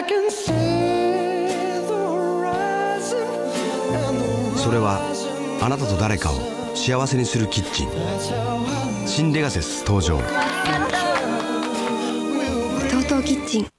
それはあなたと誰かを幸せにするキッチン。新レガセス登場。 TOTOキッチン。